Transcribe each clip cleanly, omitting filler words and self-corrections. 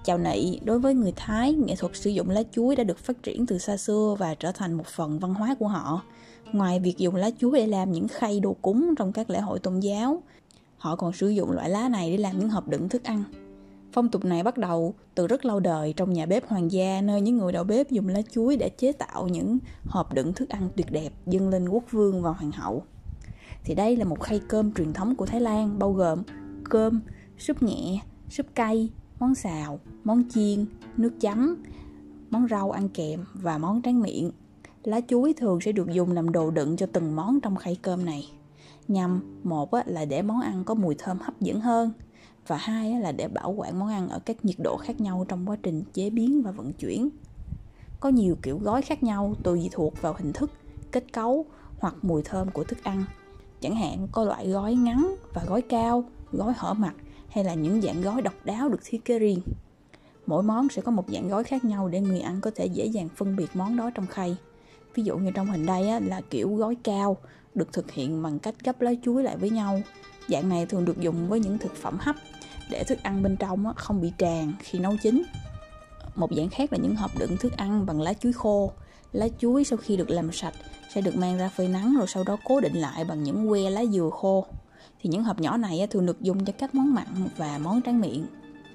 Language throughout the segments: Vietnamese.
Chào nị, đối với người Thái, nghệ thuật sử dụng lá chuối đã được phát triển từ xa xưa và trở thành một phần văn hóa của họ. Ngoài việc dùng lá chuối để làm những khay đồ cúng trong các lễ hội tôn giáo, họ còn sử dụng loại lá này để làm những hộp đựng thức ăn. Phong tục này bắt đầu từ rất lâu đời trong nhà bếp hoàng gia, nơi những người đầu bếp dùng lá chuối để chế tạo những hộp đựng thức ăn tuyệt đẹp dâng lên quốc vương và hoàng hậu. Thì đây là một khay cơm truyền thống của Thái Lan, bao gồm cơm, súp nhẹ, súp cay, món xào, món chiên, nước chấm, món rau ăn kèm và món tráng miệng. Lá chuối thường sẽ được dùng làm đồ đựng cho từng món trong khay cơm này, nhằm một là để món ăn có mùi thơm hấp dẫn hơn, và hai là để bảo quản món ăn ở các nhiệt độ khác nhau trong quá trình chế biến và vận chuyển. Có nhiều kiểu gói khác nhau tùy thuộc vào hình thức, kết cấu hoặc mùi thơm của thức ăn. Chẳng hạn có loại gói ngắn và gói cao, gói hở mặt, hay là những dạng gói độc đáo được thiết kế riêng. Mỗi món sẽ có một dạng gói khác nhau để người ăn có thể dễ dàng phân biệt món đó trong khay. Ví dụ như trong hình đây là kiểu gói cao, được thực hiện bằng cách gấp lá chuối lại với nhau. Dạng này thường được dùng với những thực phẩm hấp để thức ăn bên trong không bị tràn khi nấu chín. Một dạng khác là những hộp đựng thức ăn bằng lá chuối khô. Lá chuối sau khi được làm sạch sẽ được mang ra phơi nắng rồi sau đó cố định lại bằng những que lá dừa khô. Thì những hộp nhỏ này thường được dùng cho các món mặn và món tráng miệng.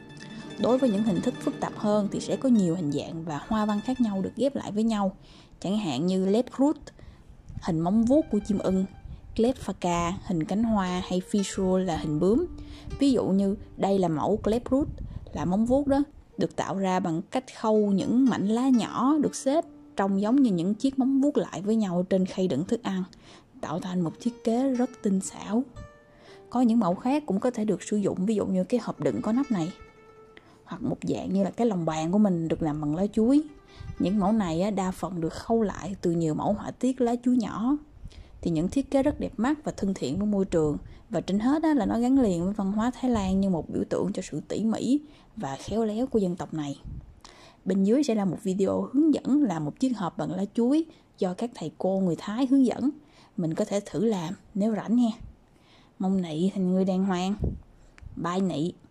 Đối với những hình thức phức tạp hơn thì sẽ có nhiều hình dạng và hoa văn khác nhau được ghép lại với nhau. Chẳng hạn như Lepkrut, hình móng vuốt của chim ưng, Klepfaka, hình cánh hoa, hay Fischl là hình bướm. Ví dụ như đây là mẫu Klepkrut, là móng vuốt đó, được tạo ra bằng cách khâu những mảnh lá nhỏ được xếp trông giống như những chiếc móng vuốt lại với nhau trên khay đựng thức ăn, tạo thành một thiết kế rất tinh xảo. Có những mẫu khác cũng có thể được sử dụng, ví dụ như cái hộp đựng có nắp này, hoặc một dạng như là cái lồng bàn của mình được làm bằng lá chuối. Những mẫu này đa phần được khâu lại từ nhiều mẫu họa tiết lá chuối nhỏ. Thì những thiết kế rất đẹp mắt và thân thiện với môi trường, và trên hết là nó gắn liền với văn hóa Thái Lan như một biểu tượng cho sự tỉ mỉ và khéo léo của dân tộc này. Bên dưới sẽ là một video hướng dẫn làm một chiếc hộp bằng lá chuối do các thầy cô người Thái hướng dẫn. Mình có thể thử làm nếu rảnh nha. Mong nị thành người đàng hoàng. Bye nị.